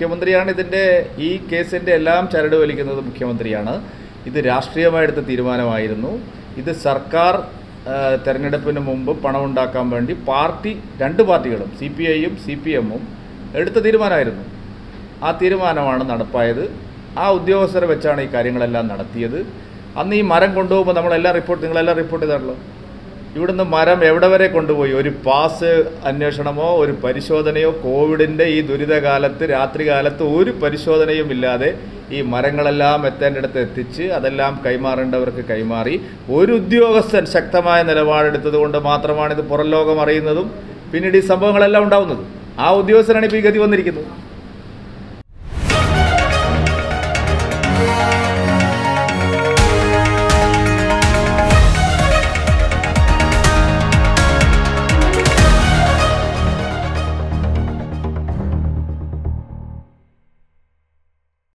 മുഖ്യമന്ത്രിയാണ് ഈ കേസിൻ്റെ എല്ലാം ചരട് വലിക്കുന്നത് മുഖ്യമന്ത്രിയാണ്. ഇത് രാഷ്ട്രീയമായെടുത്ത തീരുമാനമായിരുന്നു. ഇത് സർക്കാർ തെരഞ്ഞെടുപ്പിന് മുമ്പ് പണമുണ്ടാക്കാൻ വേണ്ടി രണ്ട് പാർട്ടികളും CPIയും CPMഉം എടുത്ത തീരുമാനമായിരുന്നു. ആ തീരുമാനമാണ് നടപ്പായത്. ആ ഉദ്യോഗസ്ഥരെ വെച്ചാണ് ഈ കാര്യങ്ങളെല്ലാം നടത്തിയത്. അന്ന് ഈ മരം കൊണ്ടുപോകുമ്പോൾ നിങ്ങളെല്ലാം റിപ്പോർട്ട് ചെയ്താണല്ലോ. ഇവിടുന്ന് മരം എവിടെ വരെ കൊണ്ടുപോയി? ഒരു പാസ് അന്വേഷണമോ ഒരു പരിശോധനയോ, കോവിഡിൻ്റെ ഈ ദുരിതകാലത്ത് രാത്രികാലത്ത് ഒരു പരിശോധനയും ഇല്ലാതെ ഈ മരങ്ങളെല്ലാം എത്തേണ്ടിടത്ത് എത്തിച്ച് അതെല്ലാം കൈമാറേണ്ടവർക്ക് കൈമാറി. ഒരു ഉദ്യോഗസ്ഥൻ ശക്തമായ നിലപാടെടുത്തത് കൊണ്ട് മാത്രമാണ് ഇത് പുറം ലോകം അറിയുന്നതും പിന്നീട് ഈ സംഭവങ്ങളെല്ലാം ഉണ്ടാവുന്നത്. ആ ഉദ്യോഗസ്ഥനാണ് ഇപ്പോൾ ഈ ഗതി വന്നിരിക്കുന്നത്.